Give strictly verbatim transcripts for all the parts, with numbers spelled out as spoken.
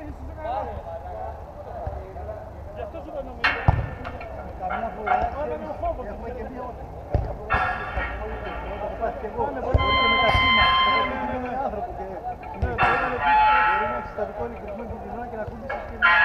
Καμιά φορά έχουμε και μία ώρα. Και εγώ, μπορεί και με τα σήμα. Εγώ είμαι άνθρωπο και μπορεί να έχεις στατικό ηλεκτρισμό και τη ζώνα και να ακούγεσαι και να...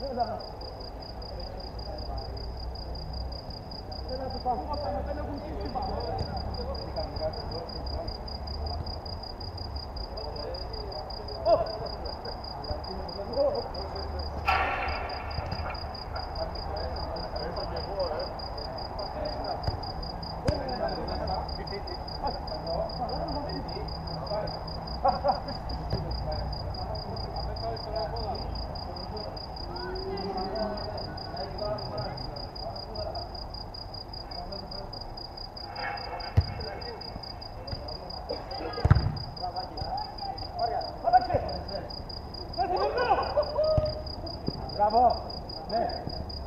Bravo! Ναι!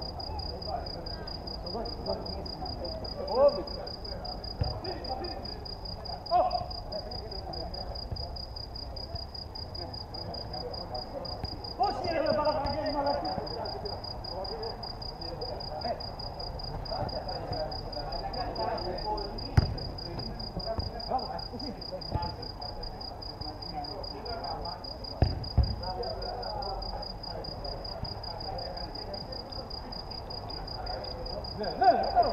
Πώς είναι ρε παραπαγγέλη μαλακή! Ναι, ναι, ναι!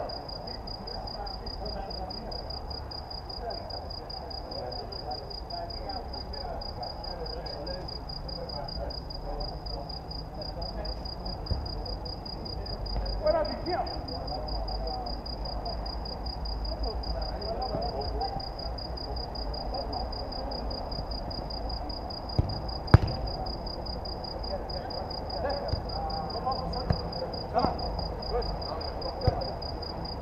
Fuera de aquí. Come on.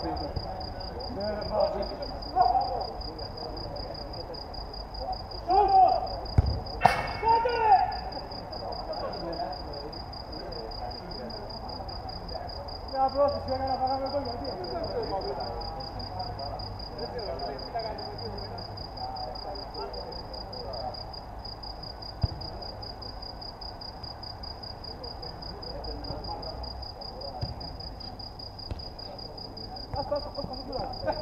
Μια πρόθεση έκανα να φάγαμε εδώ γιατί. Άστα, άστα, πώς θα μου κουράσει.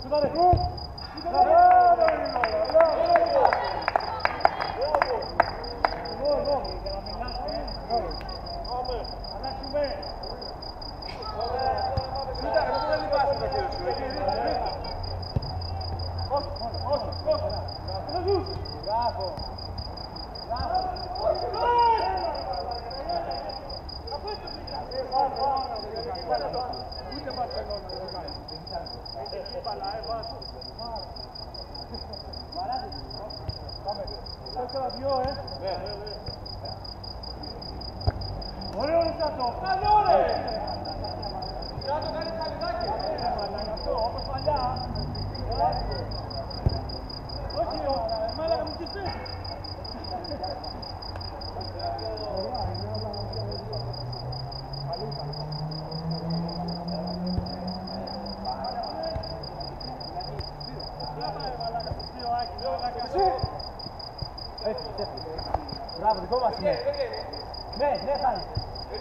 Μπράβο, δικό μας είναι. Ναι, ναι, θα είναι.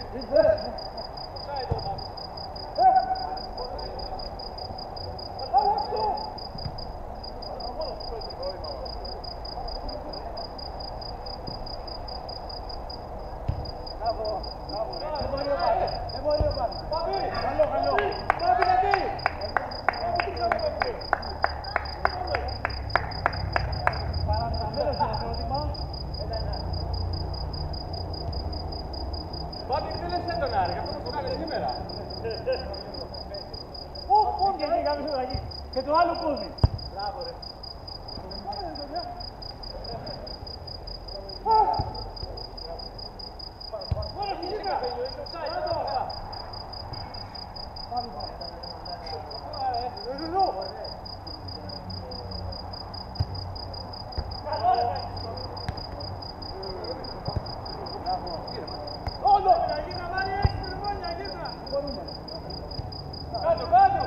Μπράβο, μπράβο. Δεν μπορεί ο Πάπη. Δεν μπορεί ο Πάπη. Πάπη, καλό, καλό. Πάπη, γιατί. Παραμεταμένος είναι το πρότυπα. Πάπη, τι λες τον Άρη, αυτό θα το κάνεις σήμερα. Ω, και εκεί κάποιος εδώ εκεί. Και το άλλο πόδι. Μπράβο ρε. Μόνο φυσικά. Κάτω, κάτω.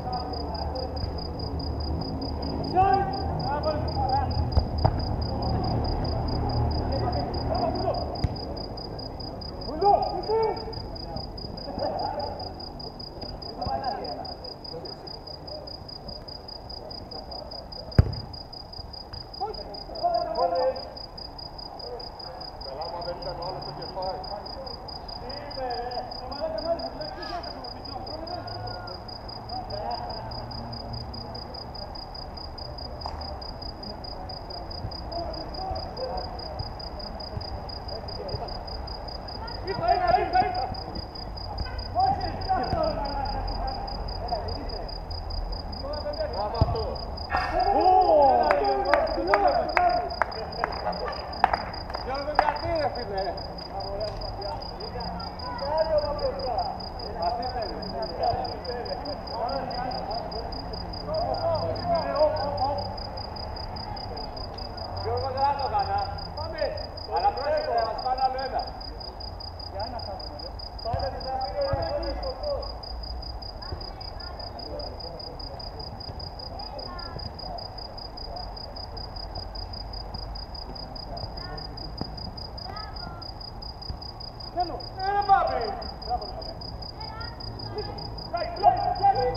Γιώργο δεν θα το έκανα. Πάμε. Αλλά πρόσεχε, θα μας πάνε άλλο ένα. Για ένα κάνουμε, ρε. Πάμε την αφήνω. Θέλω. Ε, Πάπη. Μπράβο, ρε. Πλάι, πλάι, πλάι.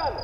άλλο.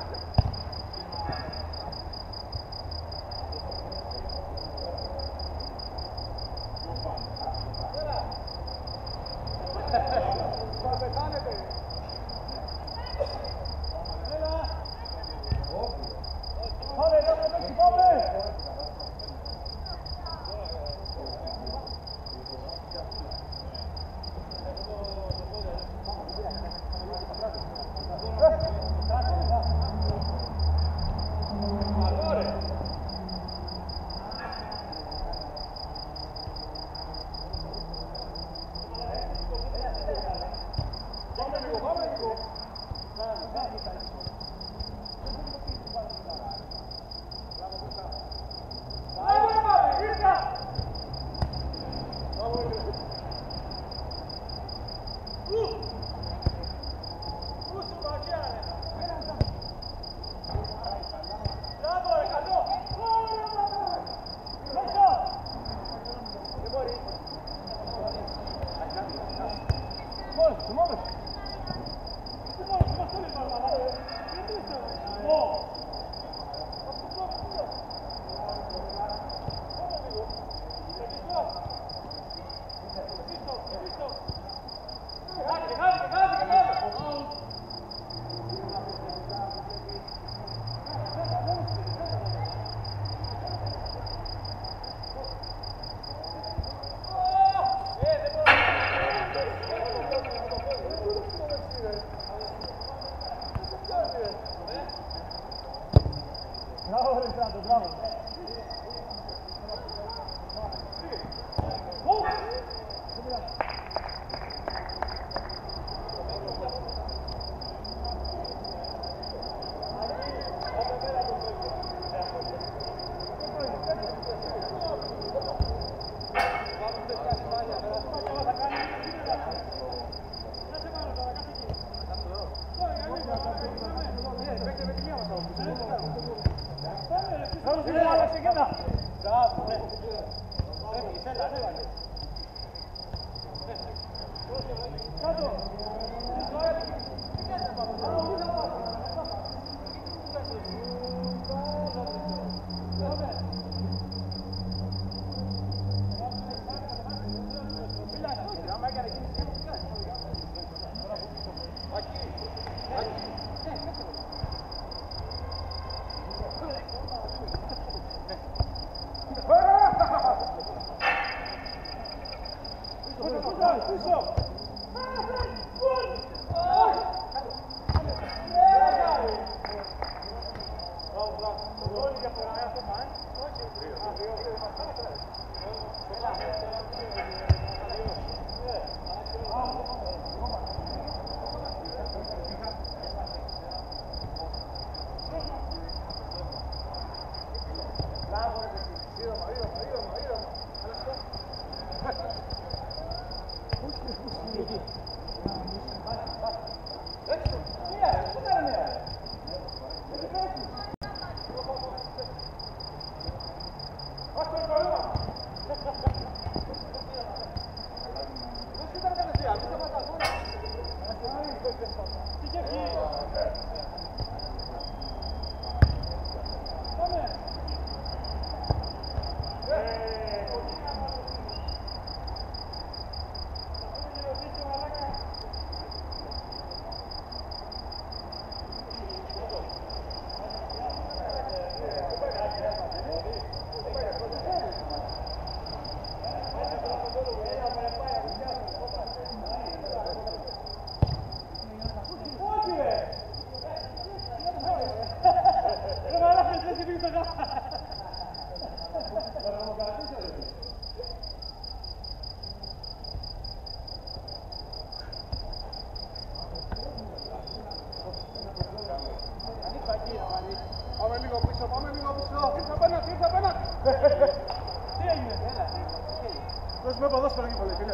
Δώσουμε ποδόσφαιρο και πολύ, φίλε.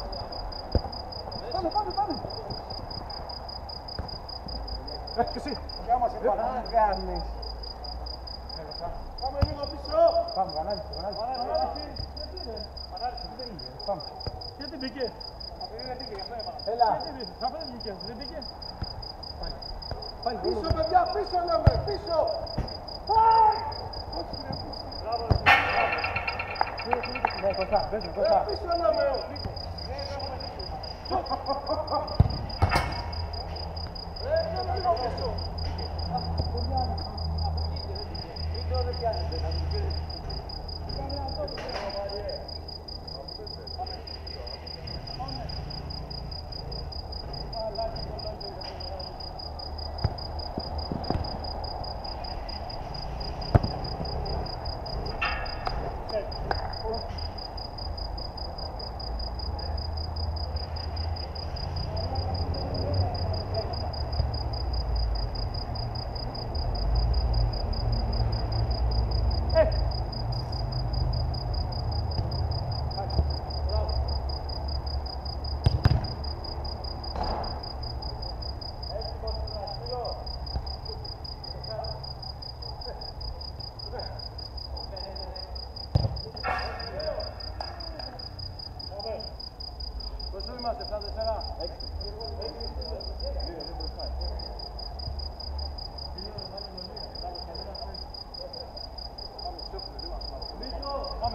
Πάμε, πάμε, πάμε. Ε, και εσύ. Και άμα σε κάνεις. Πάμε λίγο πίσω. Πάμε, Βανάδη, Βανάδη. Βανάδη, δεν είναι. Πάμε. Γιατί μπήκε. Αυτή δεν μπήκε, γι' αυτό έβαλα. Έλα. Γιατί μπήκε, δεν μπήκε. Πάλι. Πίσω, παιδιά, πίσω λέμε, πίσω! Ναι, κοντά, πες μου, κοντά. Πίσω λέμε! Πόσο είμαστε, εφτά τέσσερα. έξι. Πάμε.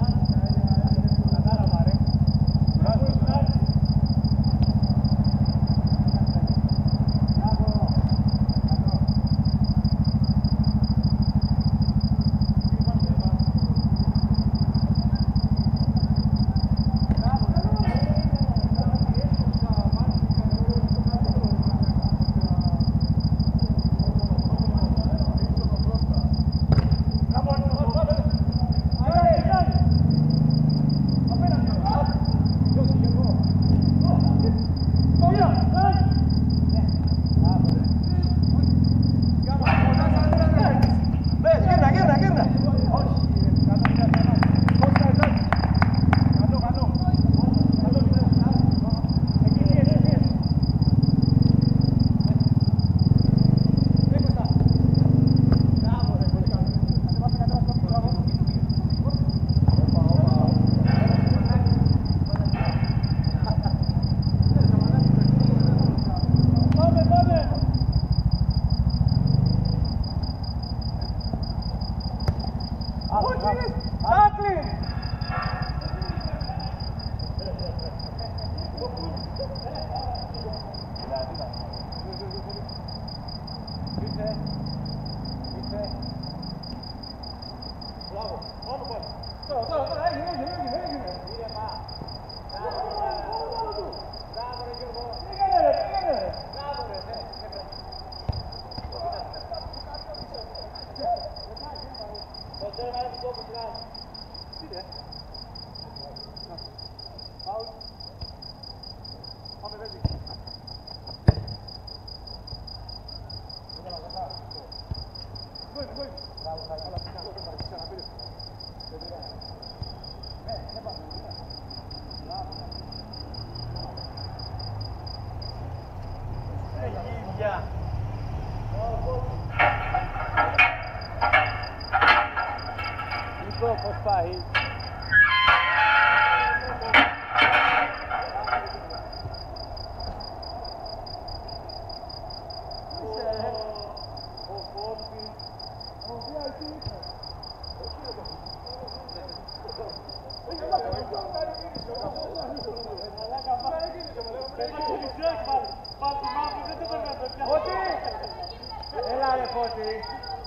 Έλα ρε Φώτη.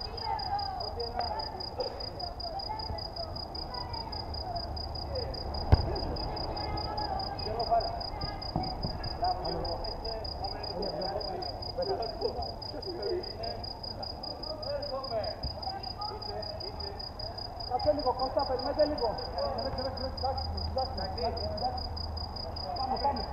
Κάτσε λίγο Κώστα, περιμένετε λίγο. Πάμε, πάμε.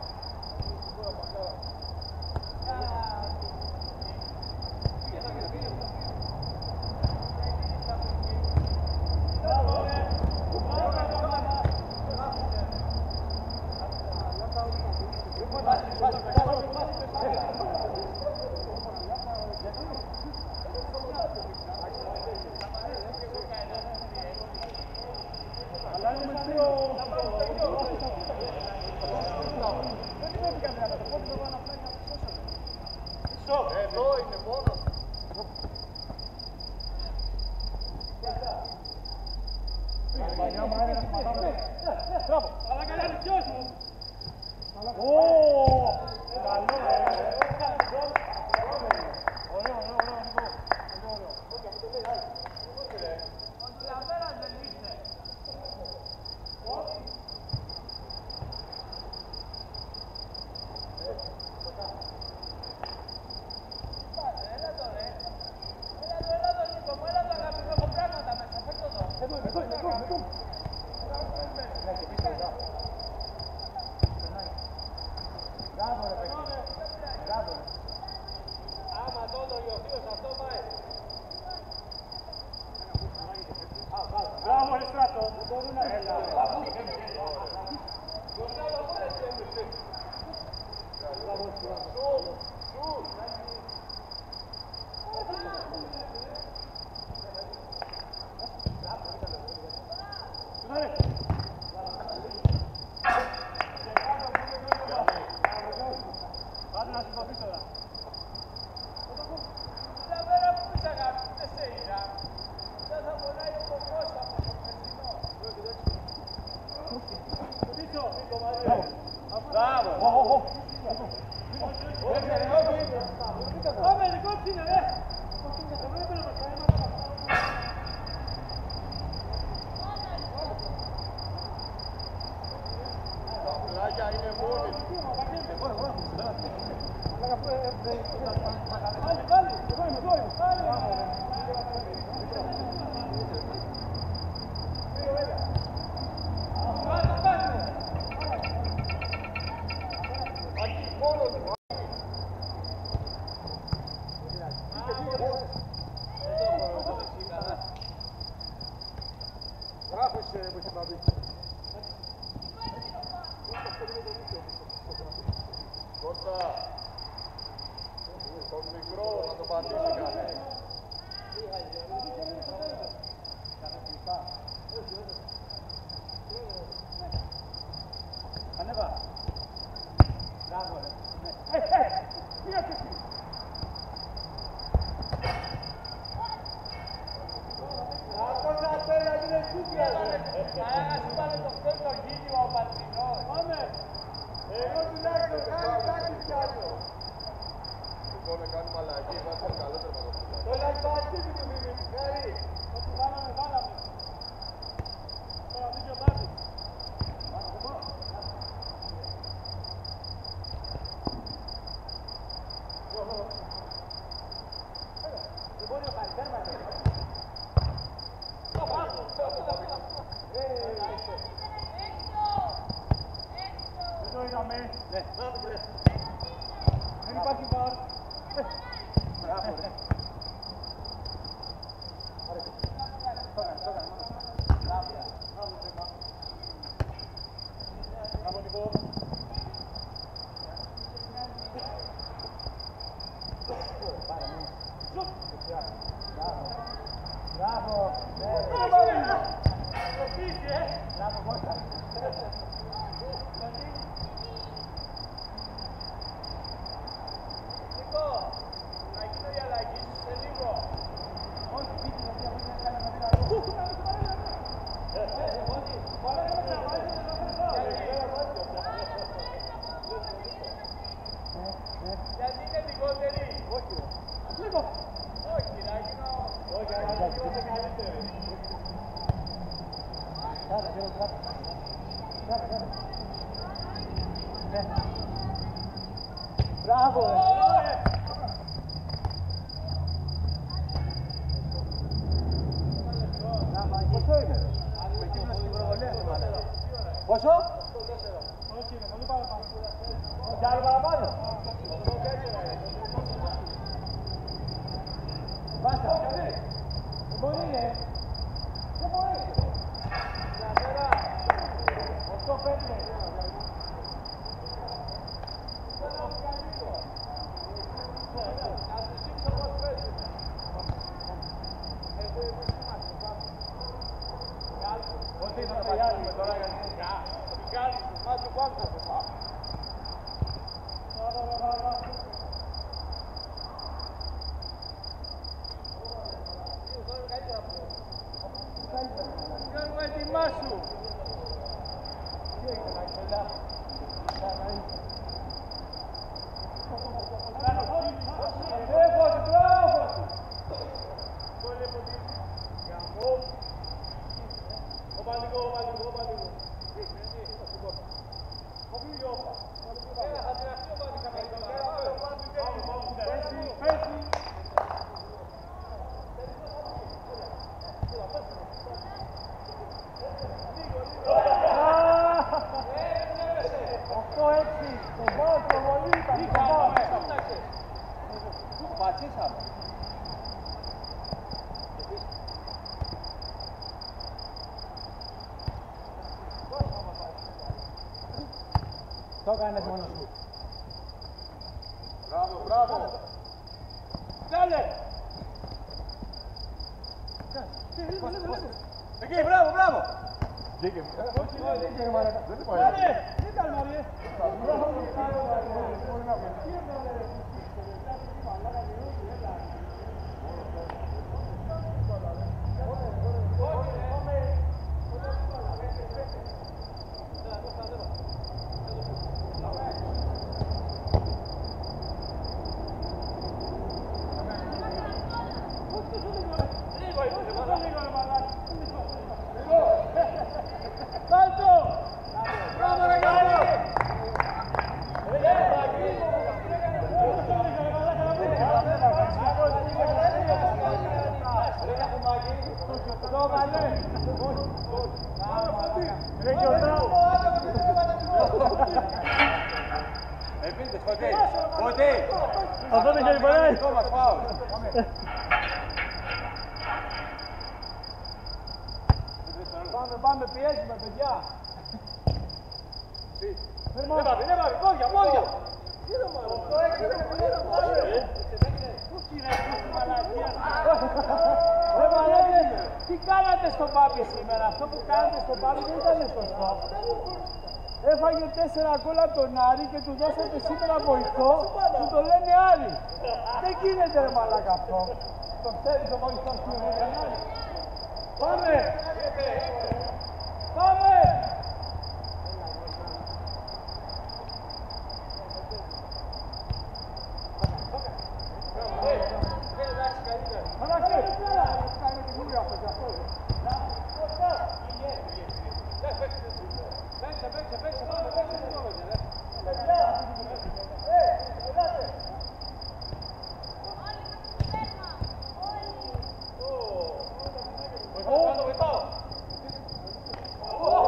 Αλλά είναι Εδώ είναι μόνος. Μπράβο. Αλλά καλά είναι ποιος μου. Ω, καλό, ωραίο, ωραίο, ωραίο. Λαβέρας δεν είστε. Έλα το ρε. Έλα το, έλα το Νίκο μου, έλα το αγάπη μου, έχω πράγματα μέσα, φέρ' το εδώ. Εδώ, εδώ, εδώ, εδώ. Μπράβο ρε παιδί. Μπράβο ρε. Άμα τότε ο Ιωθείος αυτό πάει. Μπράβο ρε Στράτο. Μπορούν να έλα. Πάτε να συμπαθείς τώρα. Λαβέρα που είσαι αγάπη, δεν σε είδα. Δεν θα πονάει ο κοκκός από το περσινό. Πίσω, πίσω μαζί. Μπράβο. Πάμε, δικό του είναι, ρε. Τα πλάγια είναι μόνοι. Πάλι, πάλι, εδώ είμαι, εδώ είμαι. Πάλι, Κάτω, κάτω. Μπράβο σε ρε που έχει μπαμπή. Κώστα, τον μικρό να τον πατήσει κάνε. Ανέβα. Μπράβο ρε. Ε, ε, μία και εσύ. Κάτω, πέρα, είναι κούκλα. Άρα, σου πάνε το πρώτο γύριο ο Πατρινός. Πάμε. Εγώ τουλάχιστον κάνει κάτι κι άλλο. Λοιπόν, να κάνουμε αλλαγή, βάζω το καλό τερματοφύλακα. Το λαμπατζίκι του Μιμισκάρη. Ό,τι βάλαμε, βάλαμε. Τώρα δίκιο μπάτι. Δεν μπορεί να πάρει τέρμα. Δεν το είδαμε. Ναι. Δεν υπάρχει βάρ. Μπράβο ρε. Μπράβο Νικό. Μπράβο. Μπράβο Κώστα. Νικό, να γίνω η αλλαγή σου σε λίγο. Όχι, πείτε γιατί αυτό είναι ένα να δει. Γιατί είναι λιγότεροι. Όχι, λίγο. Όχι, να γίνω... Όχι, αλλά δεν είμαστε καλύτεροι. πατσίσαμε. Το έκανες μόνος σου. Μπράβο, μπράβο. Κάλε. Εκεί, μπράβο, μπράβο. Βγήκε. Βγήκε μαλάκα. Δεν είπα. Κάλε. Τι κάνει, Μαριέ. Επίτες, κοντή, κοντή. Αυτό δεν είχε παράει. Πάμε, πάμε, πιέζουμε, παιδιά. Δεν πάμε, δεν πάμε, πόδια, πόδια. Ρε μαλάκες, τι κάνατε στον Πάπη σήμερα, αυτό που κάνατε στον Πάπη δεν ήταν σωστό. Έφαγε τέσσερα γκολ από τον Άρη και του δώσατε σήμερα βοηθό που το λένε Άρη. Δεν γίνεται ρε μαλάκα αυτό. Το ξέρεις ο βοηθός του Άρη. Πάμε! Πάμε! Oh!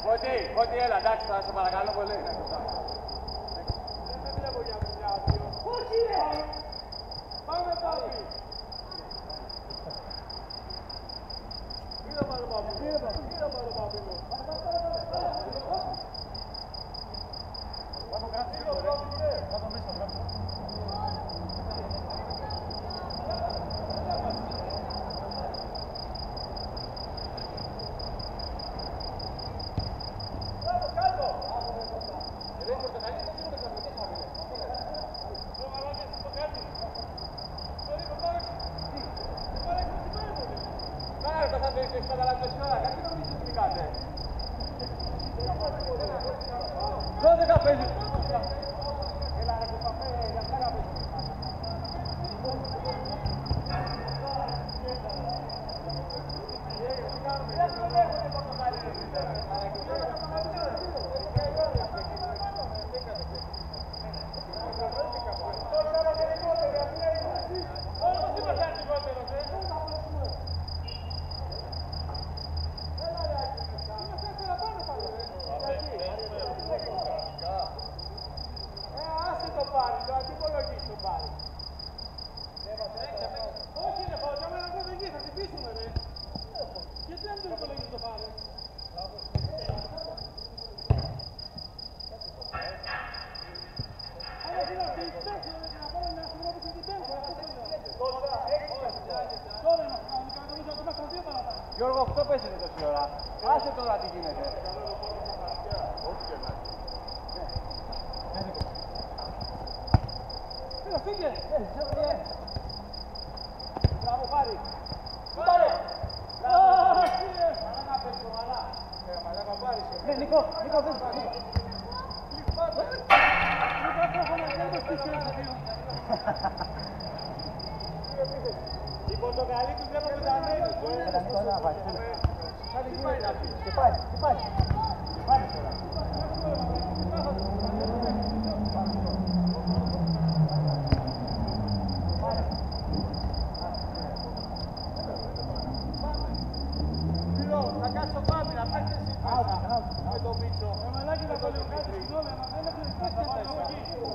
Φώτη, Φώτη, έλα, εντάξει, θα σε παρακαλώ πολύ. Δεν βλέπω για δουλειά, δύο. Όχι ρε! Πάμε πάλι. Κοίτα πάνω πάπη, κοίτα πάνω πάπη. Πάνω κράτησε λίγο, ρε. Κάτω μέσα, μπράβο. δώδεκα παίζει. Γιώργο, αυτό πέσετε τόση ώρα. Άσε τώρα τι γίνεται. Έλα, φύγε! Μπράβο, πάρει! Πάρε! Μαλάκα πες το μαλά! Μαλάκα πάρεις! Ναι, Νικό, Νικό, δες. Η πορτοκαλί του βλέπω πεταμένους. Έλα, Νικό, να πάει. Τι πάει να πει. Τι πάει, τι πάει. Πάρε τώρα. Θα κάτσω πάμι να παίξεις εσύ μέσα με τον Μίτσο. Ε, μαλάκι να βάλει κάτι συγγνώμη, αλλά δεν έχω παίξει τα εκεί.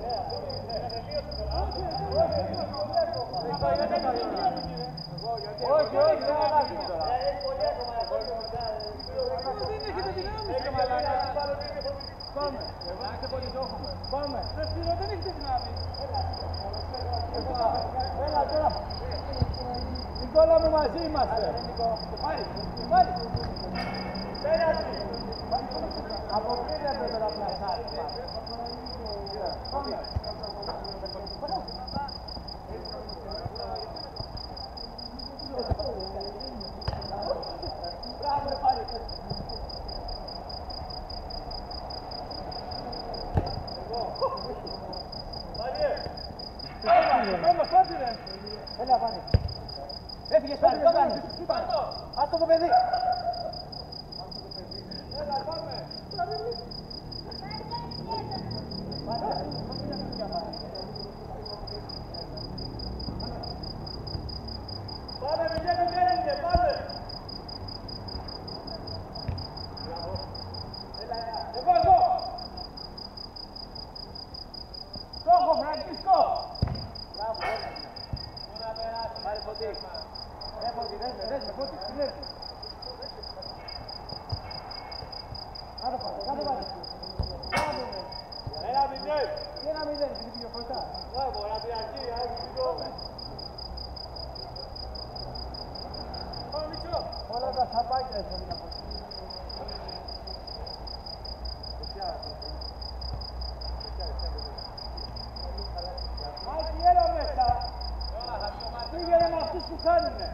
Όχι, όχι, δεν αλλάζει τώρα. Δεν έχετε δυνάμεις και μαλάκα. Πάμε. Πάμε. Δεν σπίρο, δεν έχετε δυνάμεις. Έλα τώρα. Νικόλα μου, μαζί είμαστε. Πάρε, πάρε. Πέρασε. Από πριν έπρεπε να πλασάρεις. Πάμε. Μπράβο, ρε, πάρε. Πάμε, πάτε ρε. Έλα, πάρε. Έφυγες πάλι, το κάνεις. Άστο το παιδί. Έλα, πάμε. Πάμε, παιδιά, τι κάνετε, πάμε. Εγώ, εγώ. Στόχο, Φραγκίσκο. Μπράβο, έλα. Πάρε Φωτή. Ε, Φωτή, δες με, δες με, Φωτή, τι λες. Κάτω πάρε, κάτω πάρε. Κάτω με. Ένα μηδέν. Τι ένα μηδέν, είναι πιο κοντά. Μπράβο, να πει αρχή, άρχη, συγγνώμη. Πάμε, Μίτσο. Όλα τα σαπάκια είναι να πω. Μάκη, έλα μέσα. Πήγαινε με αυτούς που χάνουνε.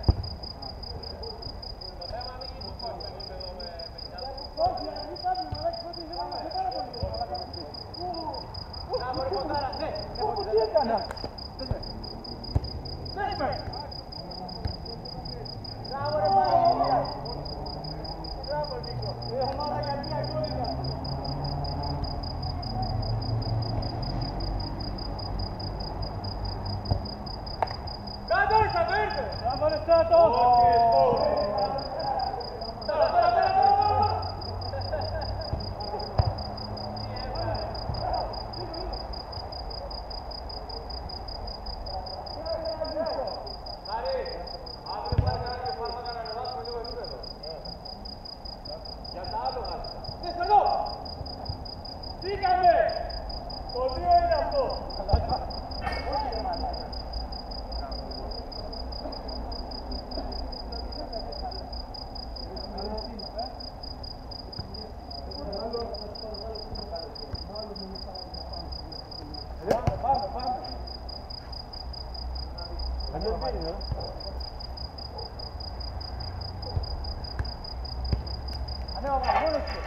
Όχι, αν μην κάνουμε, μαλάκι, ότι δεν είμαστε πάρα πολύ. Να μωρέ ποτάρα, ναι. Τι έκανα. Δες με. Δες με. Να μωρέ πάρε. Μπράβο, μόνος σου.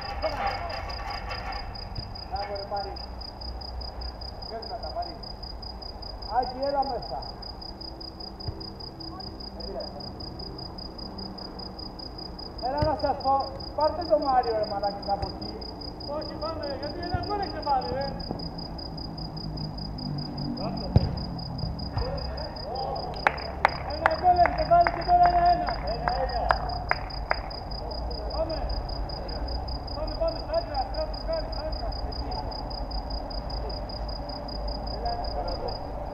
Να μπορεί πάρει. Βγες να τα πάρει. Άκη, έλα μέσα. Έλα να σας πω, πάρτε το Μάριο ρε μαλάκι από εκεί. Όχι, πάμε, γιατί ένα γκολ έχετε πάρει, ρε. Ένα γκολ έχετε πάρει και τώρα ένα ένα. Ένα ένα. Πάμε. Πάμε, πάμε, στα άκρα, κάτω, κάτω, στα άκρα. Εκεί. Έλα ένα παραδό.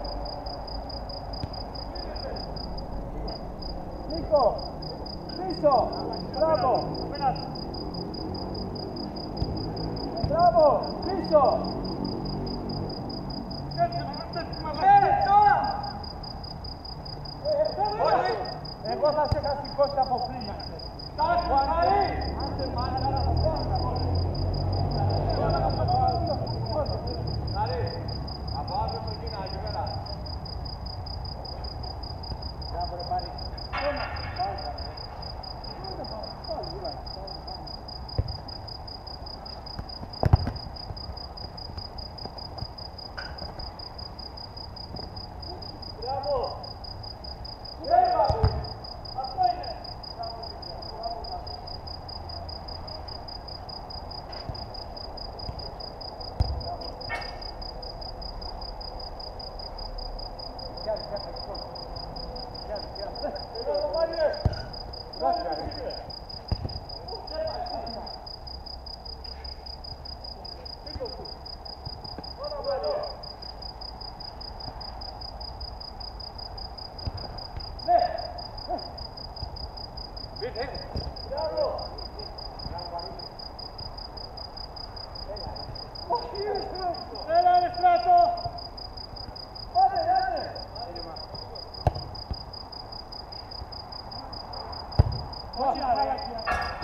Νίκο, πίσω, μπράβο. Μπράβο, πίσω. Εγώ θα σε είχα σηκώσει από πριν. Τάκου, Χαρή. Άντε μάνα να το πω. Χαρή, από αύριο στο Κίνα, καλημέρα. Να μπορεί πάρει. Μπράβο. Αυτό είναι. Έλα, ρε Στράτο. Πάμε, άντε. Όχι, μαλακία.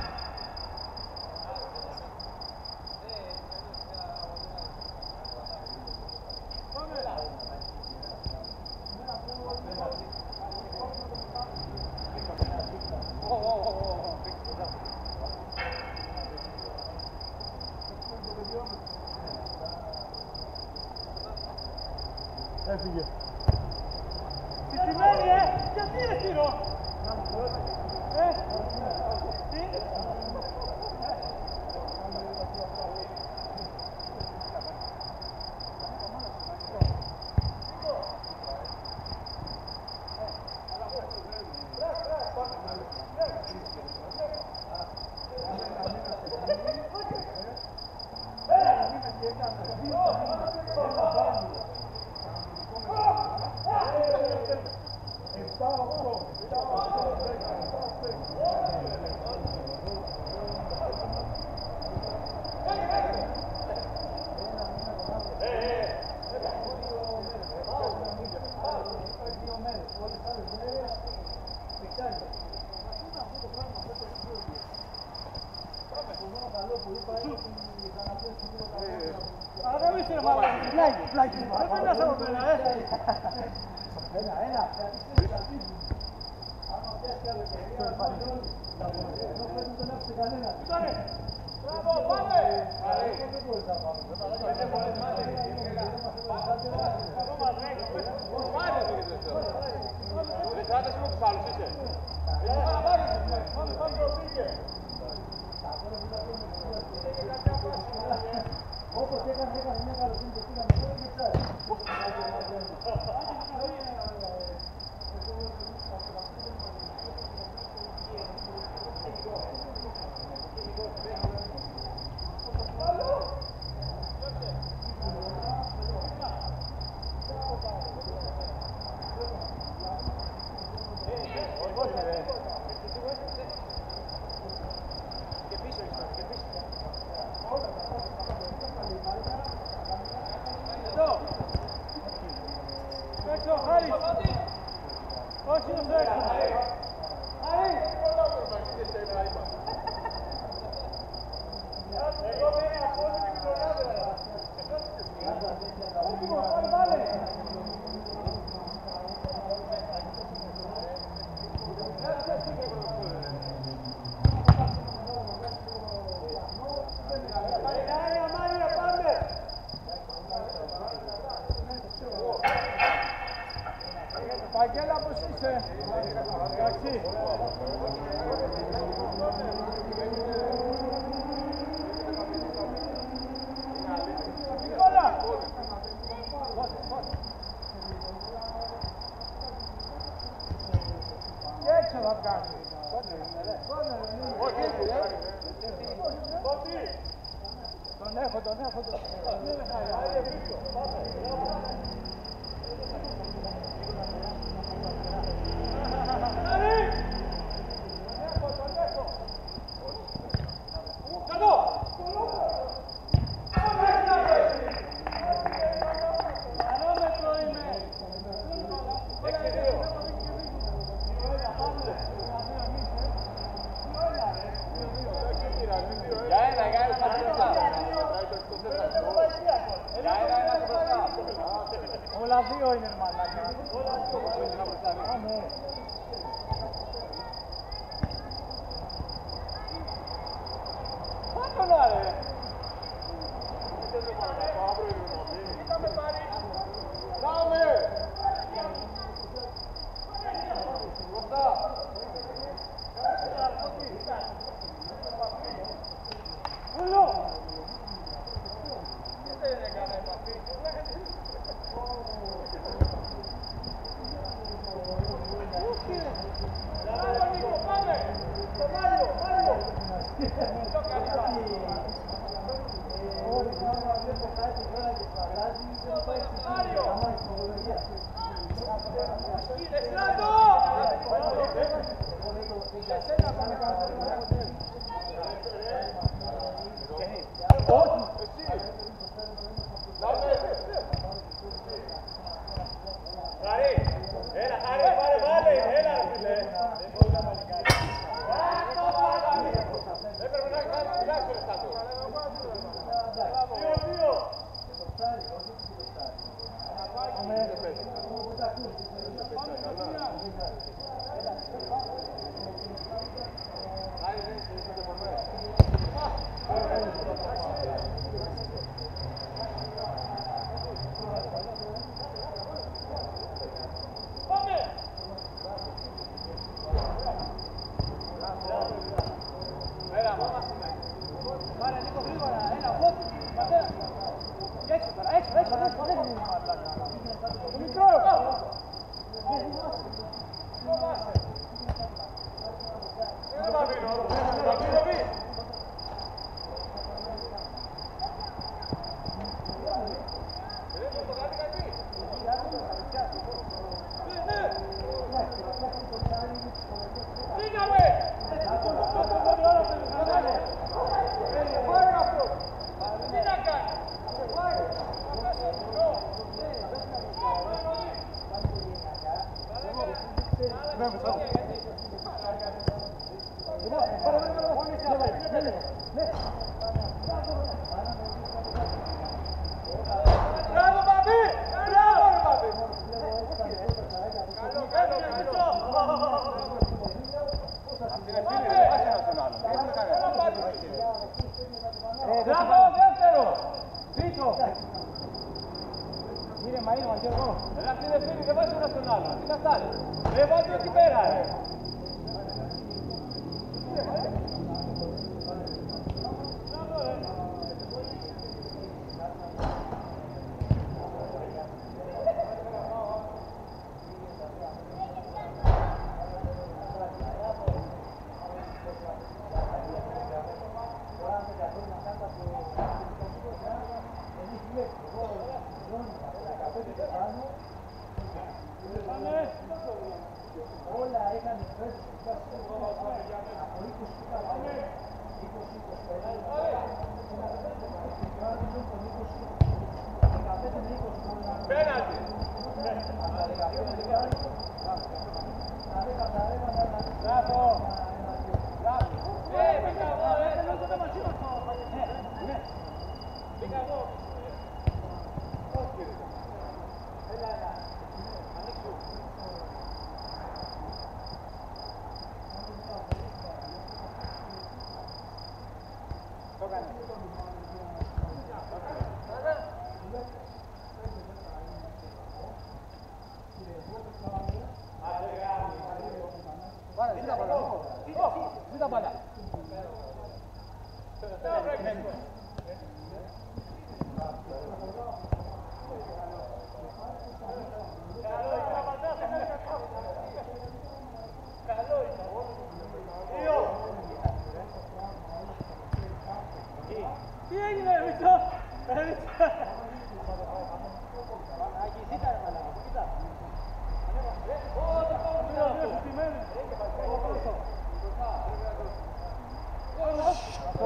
Έφυγε. Τι σημαίνει, ε! Γιατί είναι τυρό! Ε! Τι! Αγαμίστε ρε μάλλον. Πλάγι, πλάγι. Δεν περνάς από μένα, ε. Ένα, ένα. Μπράβο, πάμε. Δεν κράτησε με τους άλλους, είσαι. Πάμε, πάμε, το πήγε. Όπως έκανε, έκανε μια καλοσύνη και πήγαμε τώρα και τσάρι. Τον έχω, τον έχω, τον Όλα δύο είναι μαλάκα. Πάμε. Πάμε να ρε. Πάμε. Μπροστά. Ούλο. Δεν έκανε επαφή.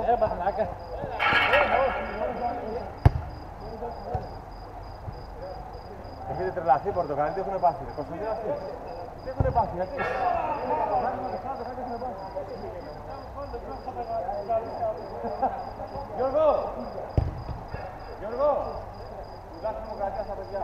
Ε, μαλάκα. Έχετε τρελαθεί οι Πορτογάλοι, τι έχουνε πάθει, ρε Κωνσταντίνο αυτοί. Τι έχουνε πάθει, γιατί. Γιώργο! Γιώργο! Δουλάχτε δημοκρατία στα παιδιά.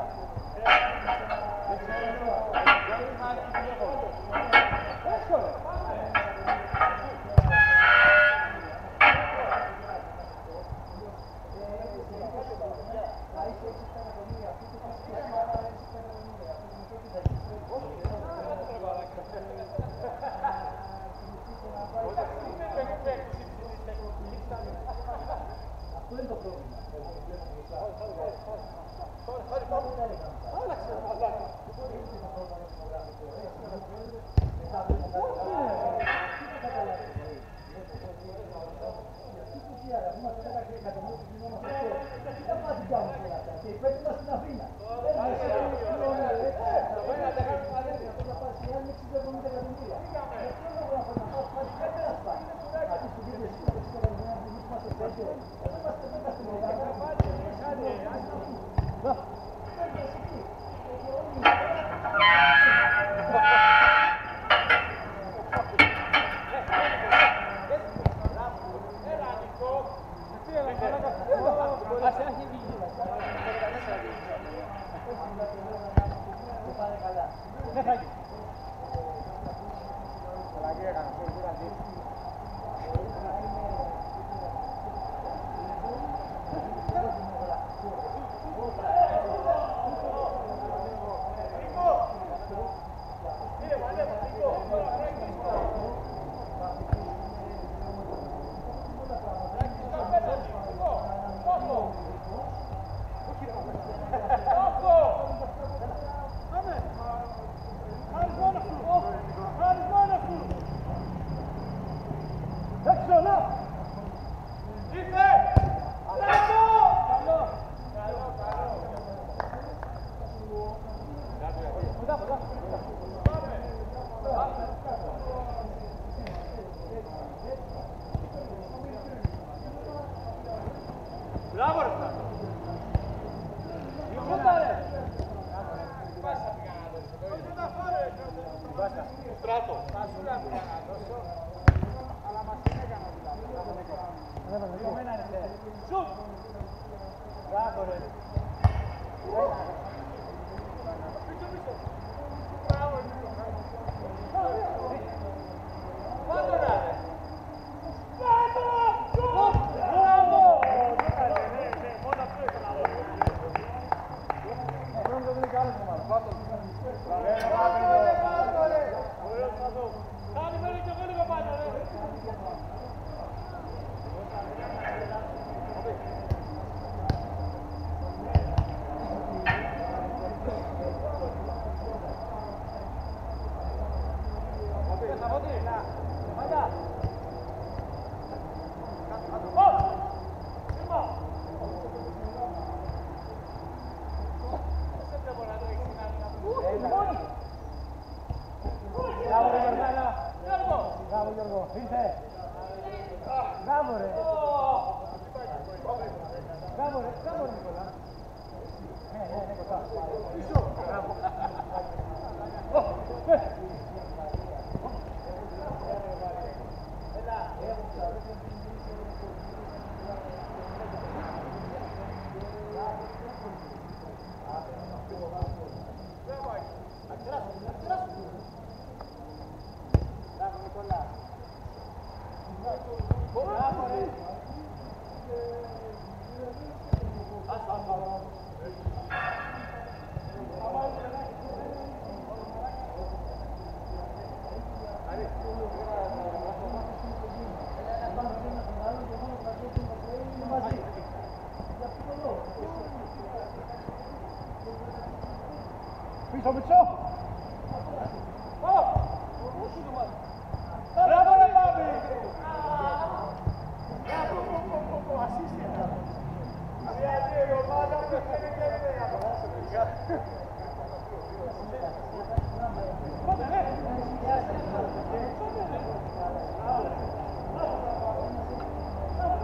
Πίσω, πίσω! Μπράβο ρε Πάπη! Γιατί η ομάδα που θέλει και δεν είναι από τα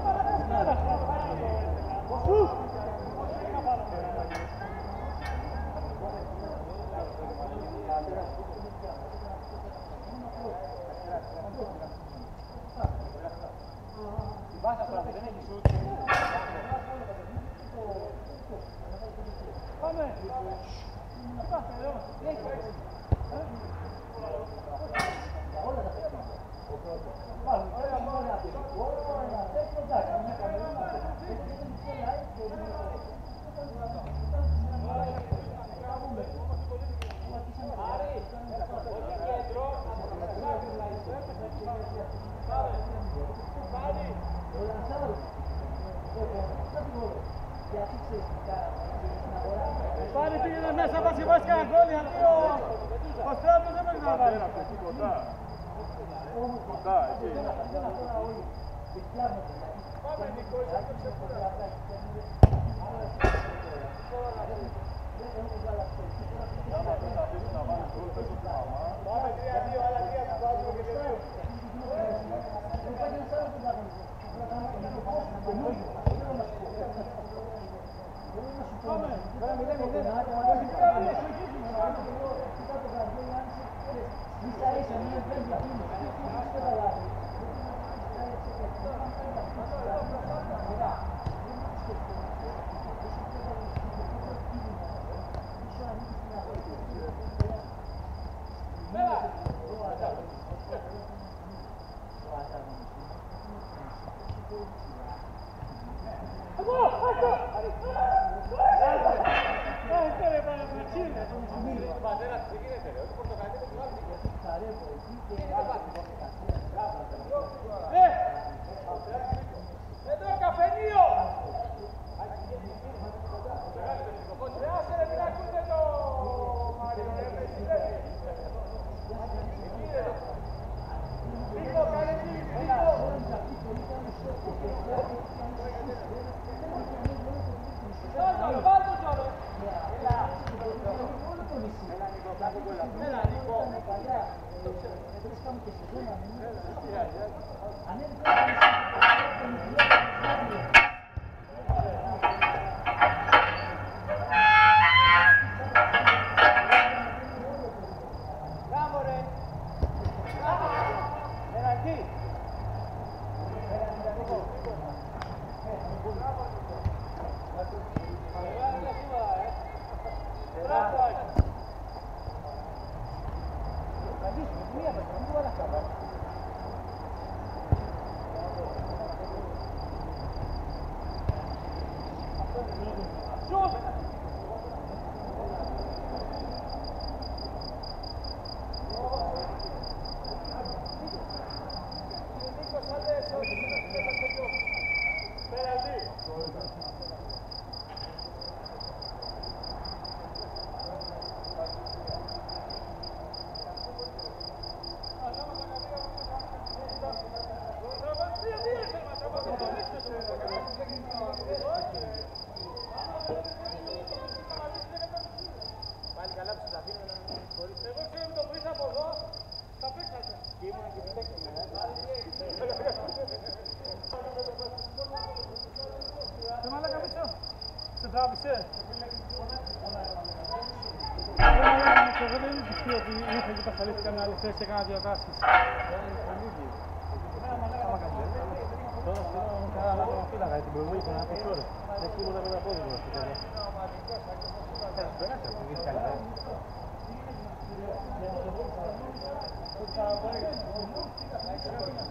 Βάσα τώρα, δεν έχει σούτ. Πάμε. Τι πάτε εδώ, τι έχεις. Πάρε πήγαινε μέσα, πας και βάζει κανένα γκόλ, γιατί ο Στράτος δεν πρέπει να βάλει. Κοντά. Κοντά, εκεί. Πάμε Νίκο, είσαι και ψεύτωρα. Πάμε τρία δύο, άλλα τρία που βάζουμε και τελείω. Εδώ καφενείο! Άσε ρε, μην ακούτε το Μάριο, ρε, με συνδέει. Νίκο, κάνε κλίση, Νίκο! Βάλτο, βάλτο τώρα! Έλα, Νίκο! Μπράβο ρε! Έλα εκεί! Πάλι καλά που σας αφήνω να χωρίς. Εγώ ξέρω με το που ήρθα από εδώ, θα παίξατε. Και ήμουν και παίξαμε. Σε μαλάκα πίσω. Σε τράβησε. Εγώ δεν είναι πιστή ότι ήρθε και πασαλίστηκα με άλλη θέση και έκανα διαβάσεις. Τώρα θέλω να κάνω ένα ακόμα φύλαγα, την προηγούμενη ήταν από τις ώρες. Εκεί ήμουν με ένα πόδι στο τέλος. Πέρασε, αυτό βγήκε καλύτερα. Thank you.